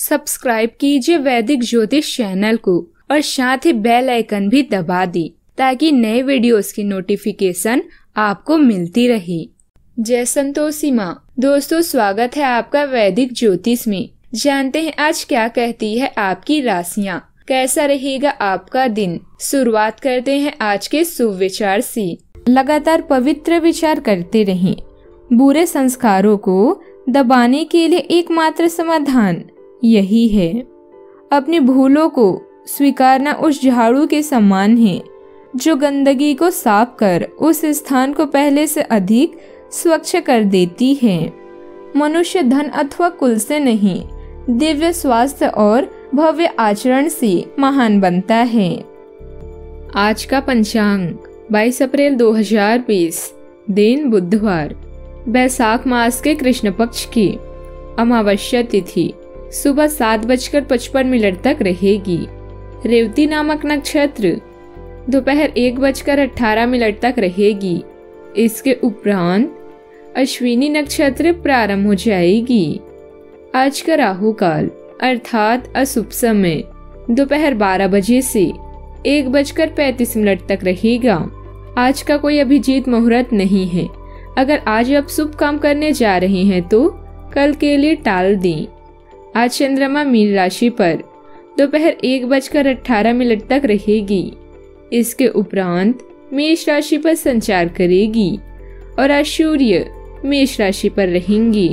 Subscribe कीजिए वैदिक ज्योतिष चैनल को और साथ ही बेल आइकन भी दबा दी ताकि नए वीडियोस की नोटिफिकेशन आपको मिलती रहे। जय संतोषी माँ। दोस्तों, स्वागत है आपका वैदिक ज्योतिष में। जानते हैं आज क्या कहती है आपकी राशियाँ, कैसा रहेगा आपका दिन। शुरुआत करते हैं आज के शुभ विचार से। लगातार पवित्र विचार करते रहें। बुरे संस्कारों को दबाने के लिए एकमात्र समाधान यही है। अपनी भूलों को स्वीकारना उस झाड़ू के समान है जो गंदगी को साफ कर उस स्थान को पहले से अधिक स्वच्छ कर देती है। मनुष्य धन अथवा कुल से नहीं, दिव्य स्वास्थ्य और भव्य आचरण से महान बनता है। आज का पंचांग 22 अप्रैल 2020, दिन बुधवार, बैसाख मास के कृष्ण पक्ष की अमावस्या तिथि सुबह 7:55 तक रहेगी। रेवती नामक नक्षत्र दोपहर 1:18 तक रहेगी। इसके उपरांत अश्विनी नक्षत्र प्रारंभ हो जाएगी। आज का राहु काल अर्थात अशुभ समय दोपहर 12 बजे से 1:35 तक रहेगा। आज का कोई अभिजीत मुहूर्त नहीं है। अगर आज आप शुभ काम करने जा रहे हैं तो कल के लिए टाल दें। आज चंद्रमा मीन राशि पर दोपहर 1:18 तक रहेगी। इसके उपरांत मेष राशि पर संचार करेगी और आज सूर्य मेष राशि पर रहेंगी।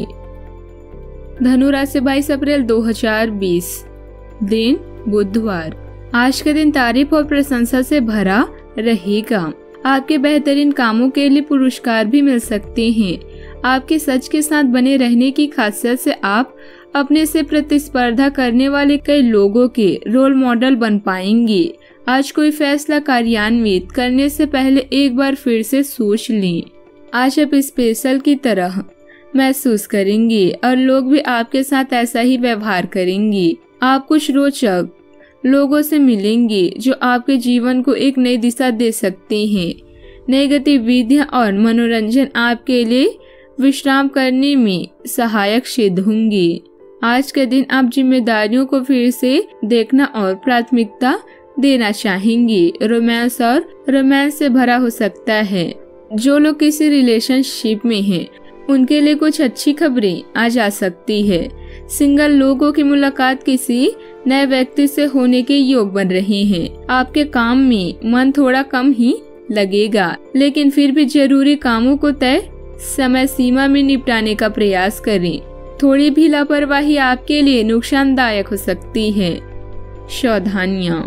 धनु राशि 22 अप्रैल 2020, दिन बुधवार। आज का दिन तारीफ और प्रशंसा से भरा रहेगा। आपके बेहतरीन कामों के लिए पुरस्कार भी मिल सकते हैं। आपके सच के साथ बने रहने की खासियत से आप अपने से प्रतिस्पर्धा करने वाले कई लोगों के रोल मॉडल बन पाएंगे। आज कोई फैसला कार्यान्वित करने से पहले एक बार फिर से सोच लें। आज आप स्पेशल की तरह महसूस करेंगे और लोग भी आपके साथ ऐसा ही व्यवहार करेंगे। आप कुछ रोचक लोगों से मिलेंगे जो आपके जीवन को एक नई दिशा दे सकते हैं। नई गतिविधियां और मनोरंजन आपके लिए विश्राम करने में सहायक सिद्ध होंगे। आज के दिन आप जिम्मेदारियों को फिर से देखना और प्राथमिकता देना चाहेंगे। रोमांस से भरा हो सकता है। जो लोग किसी रिलेशनशिप में हैं, उनके लिए कुछ अच्छी खबरें आ जा सकती है। सिंगल लोगों की मुलाकात किसी नए व्यक्ति से होने के योग बन रहे हैं। आपके काम में मन थोड़ा कम ही लगेगा, लेकिन फिर भी जरूरी कामों को तय समय सीमा में निपटाने का प्रयास करें। थोड़ी भी लापरवाही आपके लिए नुकसानदायक हो सकती है। सावधानियां।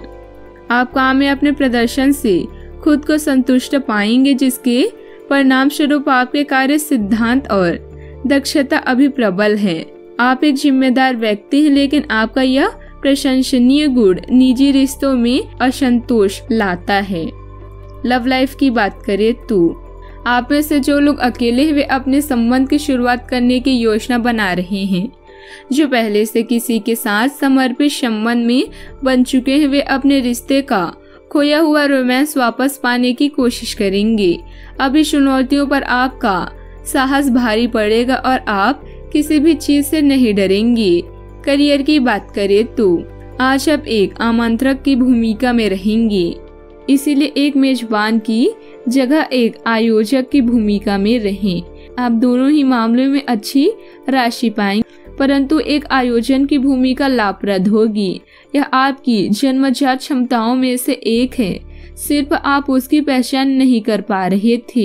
आप काम में अपने प्रदर्शन से खुद को संतुष्ट पाएंगे, जिसके परिणाम स्वरूप आपके कार्य सिद्धांत और दक्षता अभी प्रबल है। आप एक जिम्मेदार व्यक्ति हैं, लेकिन आपका यह प्रशंसनीय गुण निजी रिश्तों में असंतोष लाता है। लव लाइफ की बात करें तो आप में से जो लोग अकेले हैं वे अपने संबंध की शुरुआत करने की योजना बना रहे हैं। जो पहले से किसी के साथ समर्पित संबंध में बन चुके हैं वे अपने रिश्ते का खोया हुआ रोमांस वापस पाने की कोशिश करेंगे। अभी चुनौतियों पर आपका साहस भारी पड़ेगा और आप किसी भी चीज से नहीं डरेंगे। करियर की बात करें तो आज आप एक आमंत्रक की भूमिका में रहेंगे, इसीलिए एक मेजबान की जगह एक आयोजक की भूमिका में रहें। आप दोनों ही मामलों में अच्छी राशि पाएंगे, परंतु एक आयोजन की भूमिका लाभप्रद होगी। यह आपकी जन्मजात क्षमताओं में से एक है, सिर्फ आप उसकी पहचान नहीं कर पा रहे थे।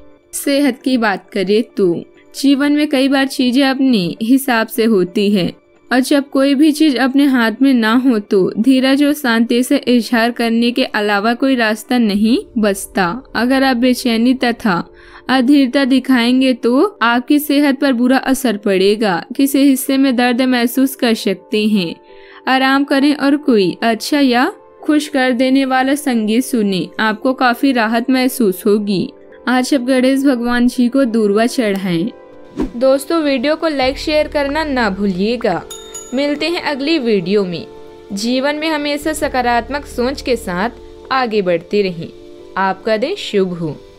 सेहत की बात करें तो जीवन में कई बार चीजें अपने हिसाब से होती है और जब कोई भी चीज अपने हाथ में ना हो तो धीरज और शांति से इजहार करने के अलावा कोई रास्ता नहीं बचता। अगर आप बेचैनी तथा अधीरता दिखाएंगे तो आपकी सेहत पर बुरा असर पड़ेगा। किसी हिस्से में दर्द महसूस कर सकते हैं। आराम करें और कोई अच्छा या खुश कर देने वाला संगीत सुने, आपको काफी राहत महसूस होगी। आज आप गणेश भगवान जी को दूर्वा चढ़ाएं। दोस्तों, वीडियो को लाइक शेयर करना ना भूलिएगा। मिलते हैं अगली वीडियो में। जीवन में हमेशा सकारात्मक सोच के साथ आगे बढ़ते रहें। आपका दिन शुभ हो।